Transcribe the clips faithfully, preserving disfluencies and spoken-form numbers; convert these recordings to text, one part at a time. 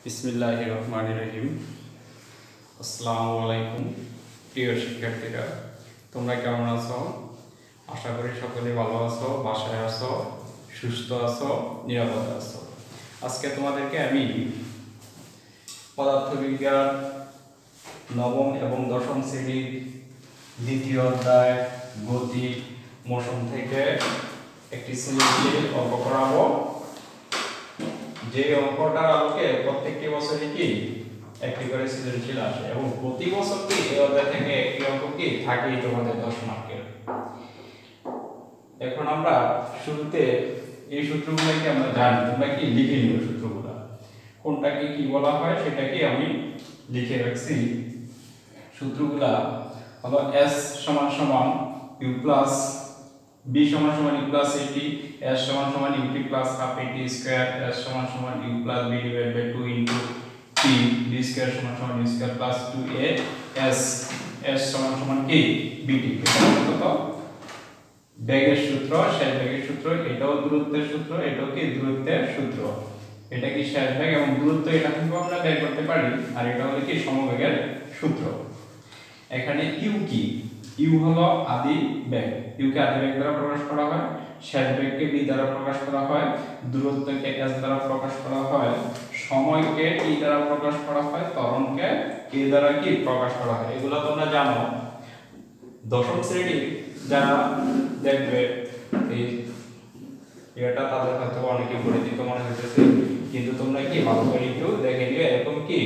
বিসমিল্লাহির রহমানির রহিম। আসসালামু আলাইকুম প্রিয় শিক্ষার্থীরা, তোমরা কেমন আছো? আশা করি সকলে ভালো আছো, বাসায় আছো, সুস্থ আছো, নিরাপদে আছো। আজকে তোমাদেরকে আমি পদার্থবিজ্ঞান নবম এবং দশম শ্রেণীর দ্বিতীয় অধ্যায় গতি মোশন থেকে একটি সৃজনশীল অঙ্ক করাবো। যে অঙ্কটার আলোকে প্রত্যেকটি বছরই কি একটি করে সৃজনশীল আসে এবং প্রতি বছর কি এই অধ্যায় থেকে একটি অঙ্ক কি থাকেই তোমাদের দশ মার্কের। এখন আমরা শুরুতে এই সূত্রগুলোকে আমরা জানি, তোমরা কি লিখে নিও সূত্রগুলো, কোনটাকে কি বলা হয় সেটাকে আমি লিখে রাখছি। সূত্রগুলা হলো s সমান সমান u প্লাস b সমান সমান u প্লাস at, s সমান সমান ut plus half at square, s সমান সমান u plus b divided by two into t, b square সমান সমান u square plus two a s, s সমান সমান কি bt। এটা কত? বেগের সূত্র, শেষ বেগের সূত্র, এটাও দূরত্বের সূত্র, এটাও কি দূরত্বের সূত্র। এটা কি শেষ বেগ এবং দূরত্ব, এটা থেকে আমরা বের করতে পারি, আর এটা হলো কি সমবেগের সূত্র। এখানে u কি? u হলো আদি বেগ, u কে আদি বেগ দ্বারা প্রকাশ করা হয়, শেষ বেগকে b দ্বারা প্রকাশ করা হয়, দূরত্বকে s দ্বারা প্রকাশ করা হয়, সময়কে t দ্বারা প্রকাশ করা হয়, ত্বরণকে k দ্বারা কি প্রকাশ করা হয়। এগুলো তোমরা জানো। দশম শ্রেণীর যারা দেখবে এই এটা তাদের হয়তো অনেকে পরিচিত মনে হচ্ছে, কিন্তু তোমরা কি ভালো করে একটু দেখে নিও। এরকম কি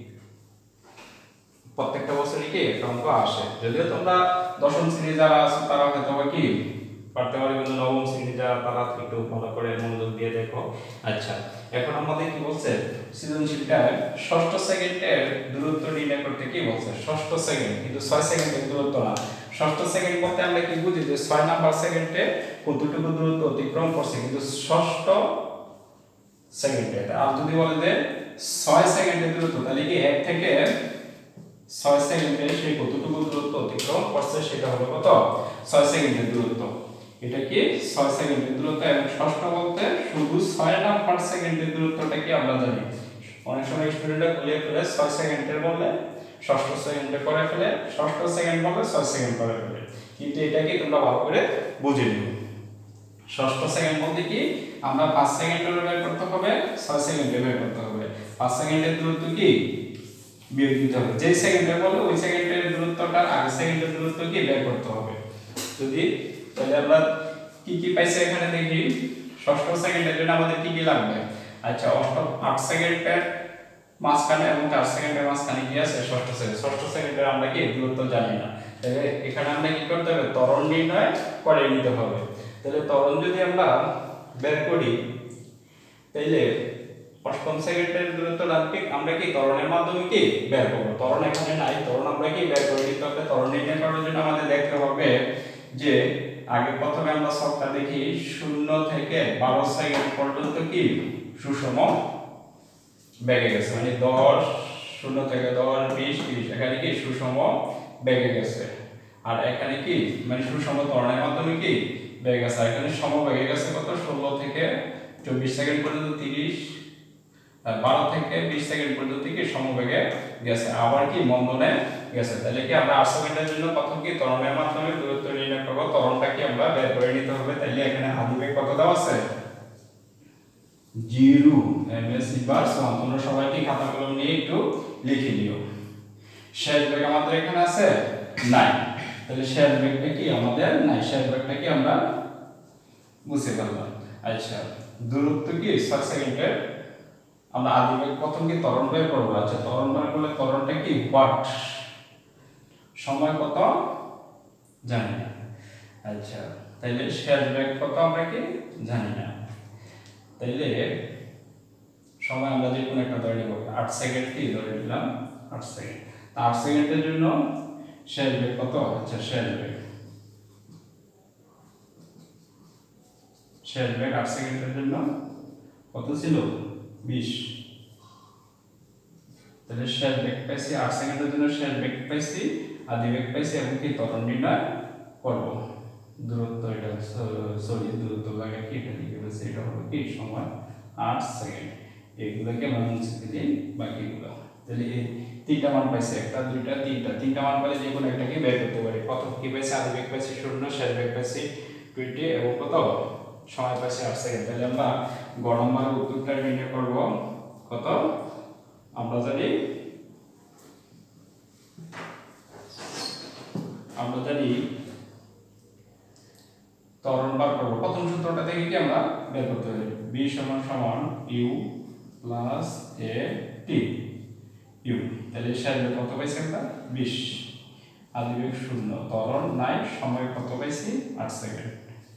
প্রত্যেকটা বছরই কি একটা অঙ্ক আসে। যদিও তোমরা দশম শ্রেণী যারা আছে তারা হয়তো কি পারতে পারে, কিন্তু নবম শ্রেণী যারা তারা একটু ভালো করে মনোযোগ দিয়ে দেখো। আচ্ছা, এখন আমাদের কি বলছে সৃজনশীলটা ষষ্ঠ সেকেন্ডের দূরত্ব নির্ণয় করতে কি বলছে। ষষ্ঠ সেকেন্ড, কিন্তু ছয় সেকেন্ডের দূরত্ব না। ষষ্ঠ সেকেন্ড বলতে আমরা কি বুঝি যে ছয় নাম্বার সেকেন্ডে কতটুকু দূরত্ব অতিক্রম করছে, কিন্তু ষষ্ঠ সেকেন্ডে। আর যদি বলে যে ছয় সেকেন্ডের দূরত্ব, তাহলে কি এক থেকে ছয় সেকেন্ডে সেই কতটুকু দূরত্ব অতিক্রম করছে সেটা হলো কত? ছয় সেকেন্ডের দূরত্ব। এটা কি ছয় সেকেন্ডের দূরত্ব। এবং ষষ্ঠ বলতে শুধু ছয় নাম্বার সেকেন্ডের দূরত্বটা কি আমরা জানি। অনেক সময় স্টুডেন্টরা ভুলে ফেলে ছয় সেকেন্ডের বলে ষষ্ঠ সেকেন্ডে করে ফেলে, ষষ্ঠ সেকেন্ড বলে ছয় সেকেন্ড করে ফেলে, কিন্তু এটা কি তোমরা ভালো করে বুঝে নিও। ষষ্ঠ সেকেন্ড বলতে কি আমরা পাঁচ সেকেন্ডে বের করতে হবে, ছয় সেকেন্ডে বের করতে হবে। পাঁচ সেকেন্ডের দূরত্ব কি বিয়োগ দিতে হবে, যে সেকেন্ডে বলে ওই সেকেন্ডের দূরত্বটা আগের সেকেন্ডের দূরত্ব কি বের করতে হবে। যদি তাহলে আমরা কি কি পাইছি এখানে দেখি। ষষ্ঠ সেকেন্ডের জন্য আমাদের কি কি লাগবে। আচ্ছা, অষ্টম আট সেকেন্ডের মাঝখানে এবং চার সেকেন্ডের মাঝখানে কি আছে ষষ্ঠ সেকেন্ড। ষষ্ঠ সেকেন্ডের আমরা কি দূরত্ব জানি না, তাহলে এখানে আমরা কি করতে হবে ত্বরণ নির্ণয় করে নিতে হবে। তাহলে ত্বরণ যদি আমরা বের করি, তাহলে অষ্টম সেকেন্ডের দূরত্ব লাগবে আমরা কি ত্বরণের মাধ্যমে কি বের করব। ত্বরণ এখানে নাই, ত্বরণ আমরা কি বের করে নিতে হবে। ত্বরণ নির্ণয় করার জন্য আমাদের দেখতে হবে যে আগে প্রথমে আমরা ছকটা দেখি, শূন্য থেকে বারো সেকেন্ড পর্যন্ত কি সুষম বেগে গেছে, মানে দশ, শূন্য থেকে দশ, বিশ, ত্রিশ, এখানে কি সুষম বেগে গেছে। আর এখানে কি মানে সুষম ত্বরণের মাধ্যমে কি বেগে গেছে। এখানে সম বেগে গেছে কত, ষোলো থেকে চব্বিশ সেকেন্ড পর্যন্ত, তিরিশ, বারো থেকে বিশ সেকেন্ড পর্যন্ত কি সমবেগে গেছে, আবার কি মন্দনে গেছে। তাহলে কি আমরা আট সেকেন্ডের জন্য প্রথম কি ত্বরণের মাধ্যমে দূরত্ব নির্ণয় করব। ত্বরণটা কি আমরা বের করে নিতে হবে। তাহলে এখানে আদি বেগ কত দেওয়া আছে, জিরো এমএস ইনভার্স ওয়ান। তোমরা সবাই কি খাতা কলম নিয়ে একটু লিখে নিও। শেষ বেগ আমাদের এখানে আছে নাই, তাহলে শেষ বেগটা কি আমাদের নাই, শেষ বেগটা কি আমরা বুঝতে পারলাম। আচ্ছা, দূরত্ব কি ছয় সেকেন্ডের, আমরা আদি বেগ প্রথম কি ত্বরণ বের করব। আচ্ছা, ত্বরণ বের করলে ত্বরণটা কি ওয়াট, সময় কত জানি না। আচ্ছা, তাইলে শেষ বেগ কত আমরা কি জানি না। তাইলে সময় আমরা যে কোনো একটা ধরে নেব, আট সেকেন্ড কি ধরে নিলাম, আট সেকেন্ড। আট সেকেন্ডের জন্য শেষ বেগ কত। আচ্ছা, শেষ বেগ শেষ বেগ আট সেকেন্ডের জন্য কত ছিল, বিশ। তাহলে শেষ বেগ পাইছি আট সেকেন্ডের জন্য, শেষ বেগ পাইছি, আদি বেগ পাইছি, এবং কি ত্বরণ নির্ণয় করব। দূরত্ব এটা সরি দূরত্ব লাগে কি এটা লিখে বলছি, এটা হলো কি সময় আট সেকেন্ড। এগুলোকে আমরা মুছে দিই বাকিগুলো। তাহলে এই তিনটা মান পাইছে, একটা দুইটা তিনটা, তিনটা মান পেলে যে কোনো একটাকে বের করতে পারি। প্রথম কি পাইছে, আদি বেগ পাইছে শূন্য, শেষ বেগ পাইছে টোয়েন্টি এবং কত সময় পাইছে আট সেকেন্ড। তাহলে আমরা গ নম্বরের উত্তরটা নির্ণয় করব কত, আমরা জানি আমরা জানি ত্বরণ বার করব। প্রথম সূত্রটা থেকে কি আমরা বের করতে পারি, b সমান সমান u plus a t u। তাহলে শেষ বেগ কত পাইছি আমরা বিশ, আদি বেগ শূন্য, ত্বরণ নাই, সময় কত পাইছি আট সেকেন্ড।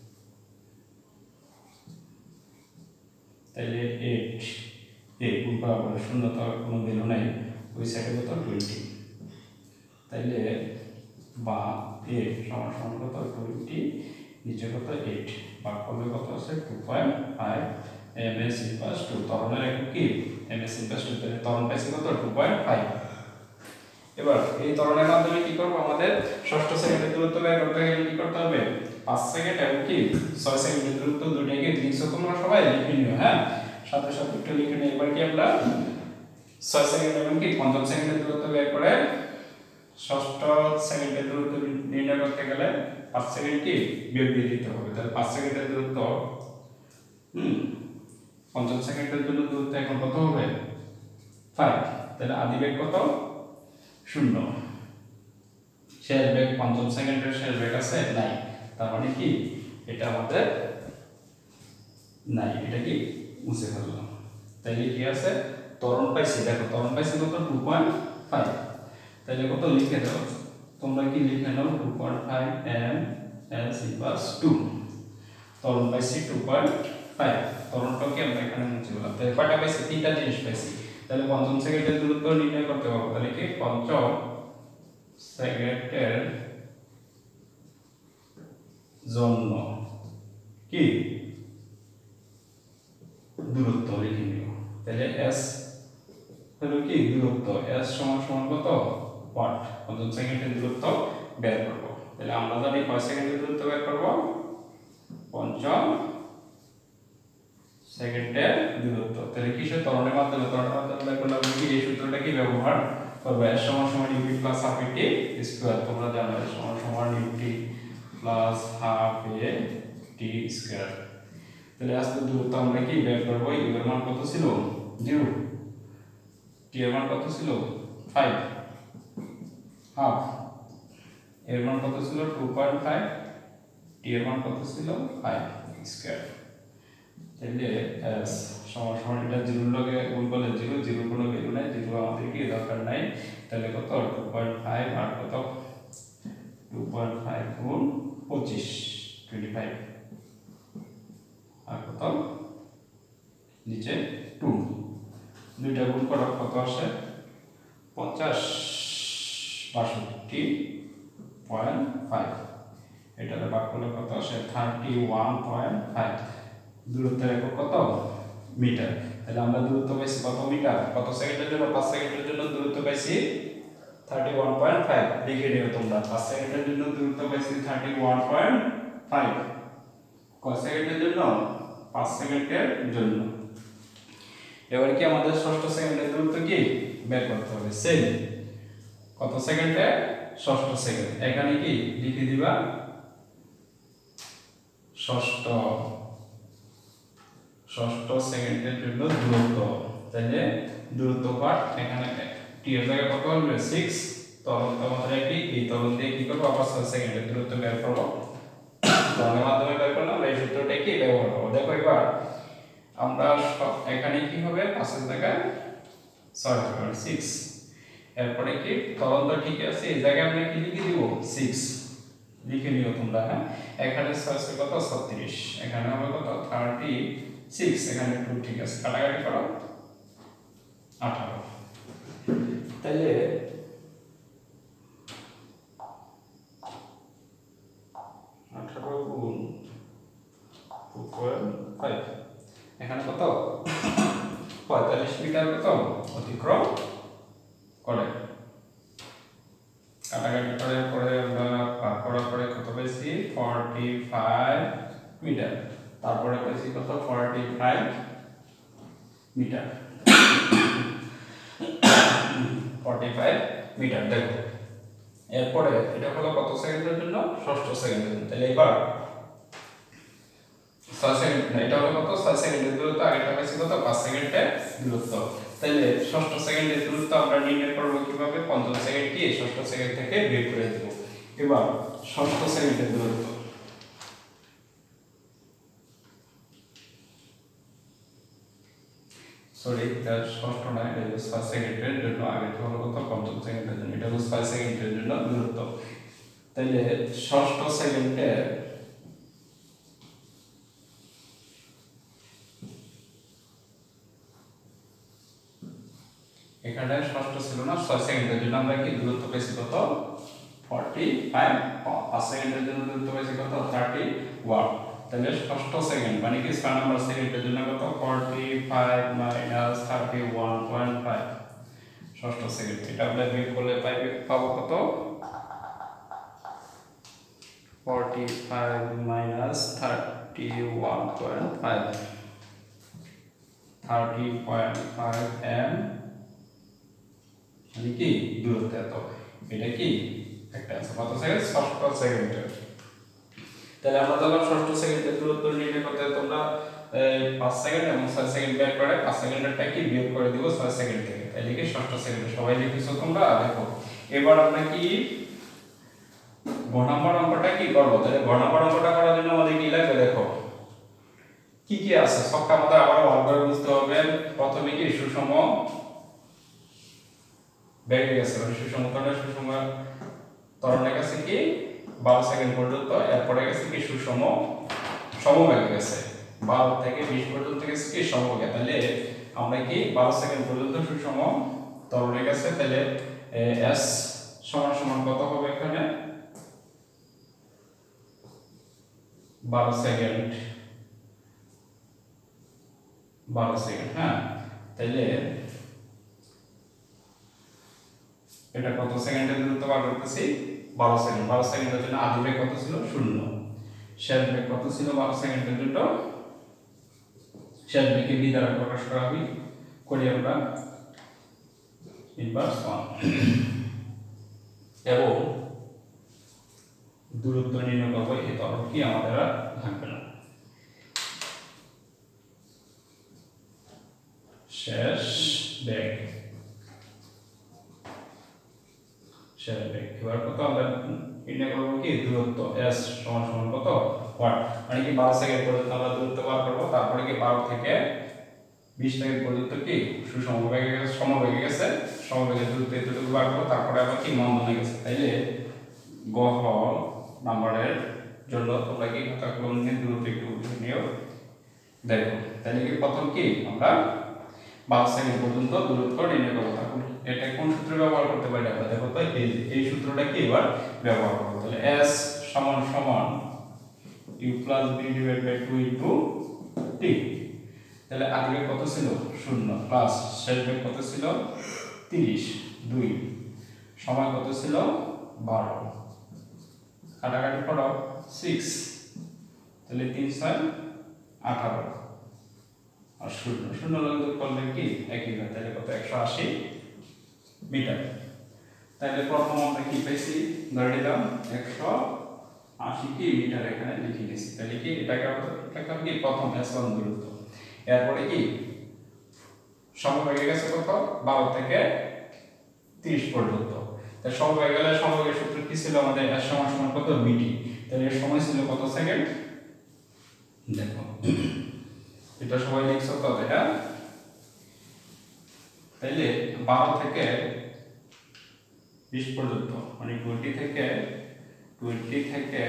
তাহলে আট এ গুণ করার পরে শূন্য তো কোনো ভ্যালু নাই, ওই সাইডে কত টোয়েন্টি। তাইলে বা এ সমান সমান কত টোয়েন্টি, নিচে কত এইট, ভাগ করলে কত আছে two point five M S inverse two. ত্বরণের একক কি এম এস ইনভার্স টু, তাহলে ত্বরণ পাইছি কত টু পয়েন্ট ফাইভ। এবার এই ত্বরণের মাধ্যমে কি করব, আমাদের ষষ্ঠ সেকেন্ডের দূরত্ব বের করতে গেলে কি করতে হবে, পাঁচ সেকেন্ড এবং কি ছয় সেকেন্ডের দূরত্ব দুটাকে লিখছো তোমরা সবাই, লিখে নিও। হ্যাঁ, সাথে সাথে একটু লিখে নিও। এবার কি আমরা ছয় সেকেন্ড এবং কি পঞ্চম সেকেন্ডের দূরত্ব বের করে ষষ্ঠ সেকেন্ডের দূরত্ব নির্ণয় করতে গেলে পাঁচ সেকেন্ড কি বিয়োগ দিয়ে দিতে হবে। তাহলে পাঁচ সেকেন্ডের দূরত্ব হুম পঞ্চম সেকেন্ডের জন্য দূরত্ব এখন কত হবে পাঁচ। তাহলে আদি বেগ কত শূন্য, শেষ বেগ পঞ্চম সেকেন্ডের শেষ বেগ আছে নাই, তার মানে কি এটা আমাদের নাই, এটা কি মুছে ফেললাম। তাইলে কি আছে, ত্বরণ পাইছি, দেখো ত্বরণ পাইছি কত টু পয়েন্ট ফাইভ। তাইলে কত লিখে দাও তোমরা, কি লিখে নাও two point five M S equals two, ত্বরণ পাইছি টু পয়েন্ট ফাইভ। ত্বরণটাকে আমরা এখানে মুছে দিলাম। তাহলে কয়টা পাইছি, তিনটা জিনিস পাইছি। তাহলে পঞ্চম সেকেন্ডের দূরত্ব নির্ণয় করতে পারবো। তাহলে কি পঞ্চম সেকেন্ডের জন্য কি দূরত্ব লিখে নিও। তাহলে s হলো কি দূরত্ব, s সমান সমান কত ওয়াট, পঞ্চম সেকেন্ডের দূরত্ব বের করব। তাহলে আমরা জানি কয় সেকেন্ডের দূরত্ব বের করব, পঞ্চম সেকেন্ডের দূরত্ব। তাহলে কিসের ত্বরণের মাধ্যমে, ত্বরণের মাধ্যমে বের করলে আমরা কি এই সূত্রটা কি ব্যবহার করব, s সমান সমান ut plus half at square. তোমরা জানো s সমান সমান ut plus half a t square. তাহলে আজকে দূরত্ব আমরা কি বের করব, u এর মান কত ছিল জিরো, t এর মান কত ছিল ফাইভ, হাফ এর মান কত ছিল টু পয়েন্ট ফাইভ, t এর মান কত ছিল ফাইভ স্কয়ার। তাহলে s সমান সমান এটা জিরোর লগে গুণ করলে জিরো, জিরো কোনো ভ্যালু নাই, জিরো আমাদের কি দরকার নাই। তাহলে কত টু পয়েন্ট ফাইভ আর কত টু পয়েন্ট ফাইভ গুণ পঁচিশ টোয়েন্টি ফাইভ, আর কত নিচে টু, দুইটা গুণ করা কত আসে পঞ্চাশ বাষট্টি পয়েন্ট ফাইভ, এটাতে ভাগ করলে কত আসে থার্টি ওয়ান পয়েন্ট ফাইভ। দূরত্বের একক কত মিটার। তাহলে আমরা দূরত্ব পাইছি কত মিটার, কত সেকেন্ডের জন্য, পাঁচ সেকেন্ডের জন্য দূরত্ব পাইছি থার্টি ওয়ান পয়েন্ট ফাইভ। লিখে নিও তোমরা, পাঁচ সেকেন্ডের জন্য দূরত্ব পাইছি থার্টি ওয়ান পয়েন্ট ফাইভ। কয় সেকেন্ডের জন্য, পাঁচ সেকেন্ডের জন্য। এবার কি আমাদের ষষ্ঠ সেকেন্ডের দূরত্ব কি বের করতে হবে, সেম কত সেকেন্ডে, ষষ্ঠ সেকেন্ড। এখানে কি লিখে দিবা ষষ্ঠ ষষ্ঠ সেকেন্ডের জন্য দূরত্ব। তাহলে দূরত্ব পাঠ এখানে টি এর জায়গায় কত হবে সিক্স, ত্বরণ তো আমাদের কি এই ত্বরণ দিয়ে কি করব, আবার ছয় সেকেন্ডের দূরত্ব বের করব। ত্বরণের মাধ্যমে বের করলাম, এই সূত্রটা কি ব্যবহার করব। দেখো এবার আমরা এখানে কি হবে, পাঁচের জায়গায় ছয় হবে সিক্স, এরপরে কি ত্বরণ তো ঠিক আছে, এই জায়গায় আমরা কি লিখে দিব সিক্স, লিখে নিও তোমরা। হ্যাঁ, এখানে ছয় কত ছত্রিশ, এখানে হবে কত থার্টি সিক্স, এখানে টু ঠিক আছে, কাটাকাটি করো আঠারো। তাহলে আঠারো গুণ টু পয়েন্ট ফাইভ, এখানে কত পঁয়তাল্লিশ মিটার কত অতিক্রম করে। কাটাকাটি করে পরে আমরা ভাগ করার পরে কত পাইছি ফর্টি ফাইভ মিটার, তারপরে পাইছি কত ফর্টি ফাইভ মিটার। পঁয়তাল্লিশ মিটার। দেখো এরপরে এটা হলো কত সেকেন্ডের জন্য, ষষ্ঠ সেকেন্ডের জন্য। তাহলে এবার ছয় সেকেন্ড না, এটা হলো কত ছয় সেকেন্ডের দূরত্ব, আগেরটা পাইছি কত পাঁচ সেকেন্ডের দূরত্ব। তাহলে ষষ্ঠ সেকেন্ডের দূরত্ব আমরা নির্ণয় করব কিভাবে, পঞ্চম সেকেন্ড কি ষষ্ঠ সেকেন্ড থেকে বিয়োগ করে দেব। এবার ষষ্ঠ সেকেন্ডের দূরত্ব, সরি এটা ষষ্ঠ না, এটা হলো ছয় সেকেন্ডের জন্য, আগেরটা হলো কত পঞ্চম সেকেন্ডের জন্য, এটা হলো ছয় সেকেন্ডের জন্য দূরত্ব। তাহলে ষষ্ঠ সেকেন্ডে এখানে ষষ্ঠ ছিল না, ছয় সেকেন্ডের জন্য আমরা কি দূরত্ব পেয়েছি কত পঁয়তাল্লিশ, পাঁচ সেকেন্ডের জন্য দূরত্ব পেয়েছি কত ত্রিশ ওয়াট। তাহলে ষষ্ঠ সেকেন্ড মানে কি ছয় নম্বর সেকেন্ডের জন্য কত পঁয়তাল্লিশ মাইনাস একত্রিশ পয়েন্ট পাঁচ ষষ্ঠ সেকেন্ড। এটা আমরা বিয়োগ করলে পাইবে পাবো কত পঁয়তাল্লিশ মাইনাস একত্রিশ পয়েন্ট পাঁচ ত্রিশ পয়েন্ট পাঁচ এম মানে কি দূরত্ব এত। এটা কি একটা আছে কত সেকেন্ড, ষষ্ঠ সেকেন্ডের। তাহলে আমরা যখন ষষ্ঠ সেকেন্ডের দূরত্ব নির্ণয় করতে, তোমরা পাঁচ সেকেন্ড এবং ছয় সেকেন্ড বের করে পাঁচ সেকেন্ডেরটা কি বিয়োগ করে দিব ছয় সেকেন্ড থেকে, তাহলে কি ষষ্ঠ সেকেন্ডে সবাই লিখেছো তোমরা। দেখো এবার আমরা কি ঘ নম্বর অঙ্কটা কি করব। তাহলে ঘ নম্বর অঙ্কটা করার জন্য আমাদের কি লাগবে, দেখো কি কি আছে সবটা আমাদের আবার ভালো করে বুঝতে হবে। প্রথমে কি সুষম বেগ গেছে, মানে সুষম ত্বরণের সুষম ত্বরণের কাছে কি বারো সেকেন্ড পর্যন্ত, এরপরে গেছে কি সুষম সমবেগে গেছে বারো থেকে বিশ পর্যন্ত গেছে কি সমবেগে। তাহলে আমরা কি বারো সেকেন্ড পর্যন্ত সুষম ত্বরণে গেছে, তাহলে এস সমান সমান কত হবে এখানে বারো সেকেন্ড, বারো সেকেন্ড। হ্যাঁ তাহলে এটা কত সেকেন্ডের দূরত্ব বার করতেছি বারো সেকেন্ড। বারো সেকেন্ডের জন্য আদি বেগ কত ছিল শূন্য, শেষ বেগ কত ছিল বারো সেকেন্ডের জন্য, শেষ বেগকে বি দ্বারা প্রকাশ করা হবে, করি আমরা ইনভার্স ওয়ান। এবং দূরত্ব নির্ণয় করব, এই তরফ কি আমাদের আর থাকবে না। শেষ বেগ, শেষ বেগ এবার কত আমরা নির্ণয় করব কি দূরত্ব s সমান সমান কত ওয়াট, মানে কি বারো সেকেন্ড পর্যন্ত আমরা দূরত্ব বার করব। তারপরে কি বারো থেকে বিশ সেকেন্ড পর্যন্ত কি সুসমবেগে গেছে, সমবেগে গেছে, সমবেগে দূরত্ব এতটুকু বার করব। তারপরে আবার কি মন্দনে গেছে। তাইলে গ নাম্বারের জন্য তোমরা কি খাতা কলম নিয়ে দূরত্ব একটু বুঝে নিও। দেখো তাহলে কি প্রথম কি আমরা বারো সেকেন্ড পর্যন্ত দূরত্ব নির্ণয় করব। তখন এটা কোন সূত্র ব্যবহার করতে পারি আমরা, দেখো তো এই এই সূত্রটা কি এবার ব্যবহার করব। তাহলে s সমান সমান u plus b divide by two into t। তাহলে আদি বেগ কত ছিল শূন্য, প্লাস শেষ বেগ কত ছিল ত্রিশ, দুই সময় কত ছিল বারো, কাটাকাটি করো সিক্স, তাহলে তিন ছয় আঠারো, আর শূন্য শূন্য লব্ধ করলে কি একই হয়, তাহলে কত একশো আশি মিটার। তাহলে প্রথম আমরা কি পেয়েছি ধরে নিলাম একশো আশি কি মিটার, এখানে লিখে নিয়েছি। তাহলে কি এটাকে লিখলাম কি প্রথম এস ওয়ান দূরত্ব। এরপরে কি সমবেগে গেছে কত বারো থেকে ত্রিশ পর্যন্ত। তাহলে সমবেগে গেলে সমবেগের সূত্র কি ছিল আমাদের এস সমান সমান কত বিটি। তাহলে এর সময় ছিল কত সেকেন্ড, দেখো এটা সবাই লিখছো তো এটা। তাইলে বারো থেকে বিশ পর্যন্ত মানে টোয়েন্টি থেকে টোয়েন্টি থেকে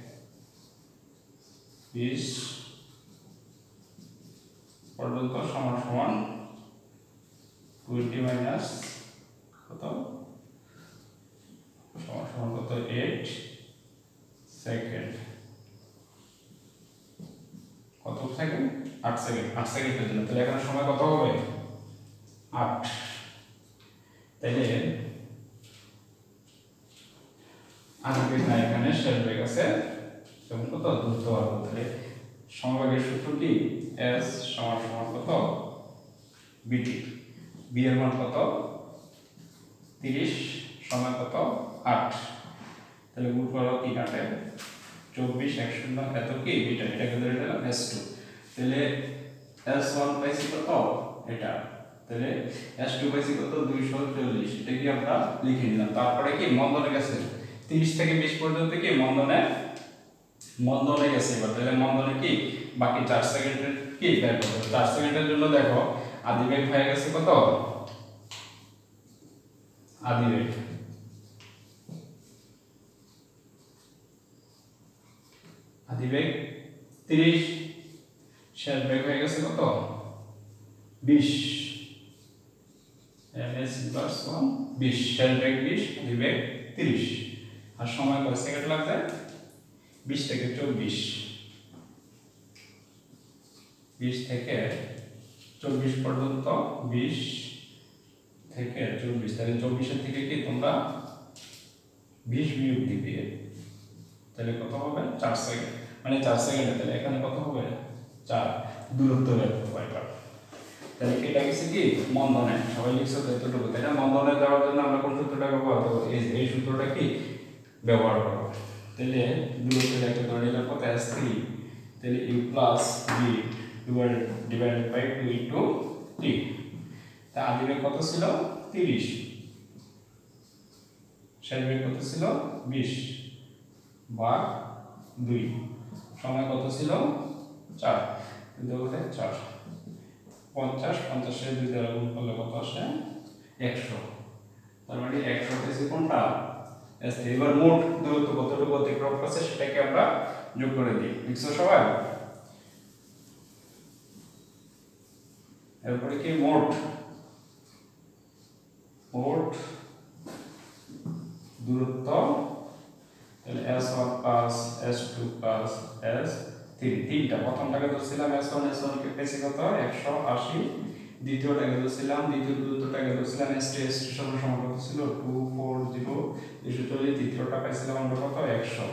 বিশ পর্যন্ত সমান সমান টোয়েন্টি মাইনাস কত সমান সমান কত এইট সেকেন্ড, কত সেকেন্ড আট সেকেন্ড, আট সেকেন্ডের জন্য। তাহলে এখানে সময় কত হবে আট। তাইলে আদি বেগ না এখানে শেষ বেগ আছে এবং কত দূরত্ব বার করতে হবে। সমবেগের সূত্র কি s সমান সমান কত বিটি। বি এর মান কত তিরিশ, সময় কত আট, তাহলে গুণ করো তিন আটে চব্বিশ, এক শূন্য এত কি এটা এটাকে ধরে নিলাম এস টু, তাহলে এস ওয়ান পাইছি কত এটা, তাহলে এস টু পাইছি কত দুইশো চল্লিশ, এটা কি আমরা লিখে নিলাম। তারপরে কি মন্দনে গেছে তিরিশ থেকে বিশ পর্যন্ত কি মন্দনে মন্দনে গেছে এবার, তাহলে মন্দনে কি বাকি চার সেকেন্ডের কি বের করতে হবে। চার সেকেন্ডের জন্য দেখো আদিবেগ হয়ে গেছে কত আদিবেগ আদিবেগ তিরিশ, শেষ বেগ হয়ে গেছে কত বিশ, ms ইনভার্স ওয়ান বিশ, শেষ বেগ বিশ, আদিবেগ তিরিশ, আর সময় কত সেকেন্ড লাগবে বিশ থেকে চব্বিশ, বিশ থেকে চব্বিশ পর্যন্ত, বিশ থেকে চব্বিশ, তাহলে চব্বিশের থেকে কি তোমরা বিশ বিয়োগ দিবে, তাহলে কত হবে চার সেকেন্ড, মানে চার সেকেন্ডে, তাহলে এখানে কত হবে চার, দূরত্ব বের করবো এবার। তাহলে এটা গেছে কি মন্দনে, সবাই লিখছো তো এতটুকু, তাই না? মন্দনে দেওয়ার জন্য আমরা কোন সূত্রটা ব্যবহার করবো, এই এই সূত্রটা কি ব্যবহার করবো। তাহলে দূরত্বটাকে ধরে নিলাম কত এস থ্রি, তাহলে U plus B divided by two into T, তা আদিবেগ কত ছিল তিরিশ, শেষ বেগ কত ছিল বিশ ভাগ দুই, সময় কত ছিল চার, দুই চার পঞ্চাশ, পঞ্চাশের দুই দ্বারা গুণ করলে কত আসে একশো, তার মানে একশো পেয়েছি কোনটা এস থ্রি। এবার মোট দূরত্ব কতটুকু অতিক্রম করছে সেটাকে আমরা যোগ করে দিই, লিখছো সবাই? এরপরে কি মোট মোট দূরত্ব, তাহলে S one plus S two plus S three, তিনটা প্রথমটাকে ধরছিলাম এস ওয়ান, এস ওয়ান কে পেয়েছি কত একশো আশি, দ্বিতীয়টাকে ধরছিলাম দ্বিতীয় দূরত্বটাকে ধরছিলাম এস টু, এস টু সমান সমান কত ছিল টু ফোর জিরো দুইশো চল্লিশ, তৃতীয়টা পাইছিলাম আমরা কত একশো,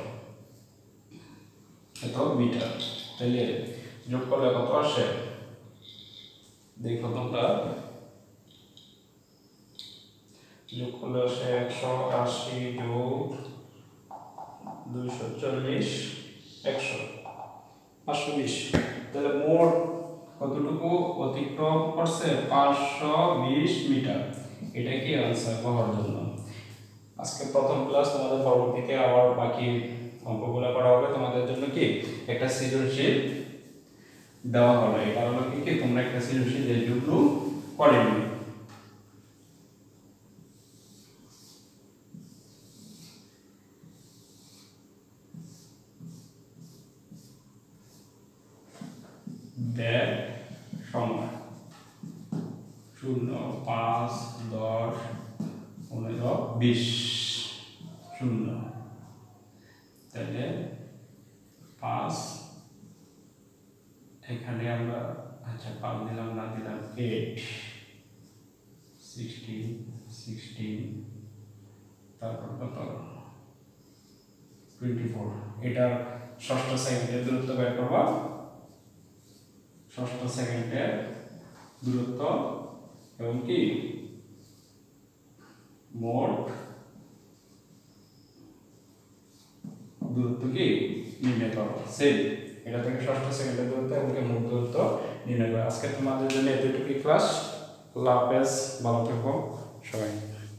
এত মিটার। তাহলে যোগ করলে কত আসে দেখো তোমরা, যোগ করলে আসে একশো আশি যোগ দুইশো চল্লিশ একশো পাঁচশো বিশ, তাহলে মোট কতটুকু অতিক্রম করছে পাঁচশো বিশ মিটার, এটা কি আনসার হওয়ার জন্য। আজকে প্রথম ক্লাস, তোমাদের পরবর্তীতে আবার বাকি অঙ্কগুলো করা হবে তোমাদের জন্য কি একটা সৃজনশীল দেওয়া হলো, এটা হলো কি কি তোমরা একটা সৃজনশীল যেটুকু করে নিবে। দেড় সময় শূন্য পাঁচ দশ পনেরো বিশ শূন্য, তাহলে পাঁচ এখানে আমরা আচ্ছা পাঁচ দিলাম না দিলাম এইট সিক্সটিন সিক্সটিন তারপর কত টোয়েন্টি ফোর, এটার ষষ্ঠ সেকেন্ডের দূরত্ব বের করবা, ষষ্ঠ সেকেন্ডের দূরত্ব এবং কি মোট দূরত্ব কি নির্ণয় করো, সেম এটা থেকে ষষ্ঠ সেকেন্ডের দূরত্ব এবং মোট দূরত্ব নির্ণয় করো। আজকে তোমাদের জন্য এতটুকুই ক্লাস, আল্লাহ হাফেজ, ভালো থেকো সবাই।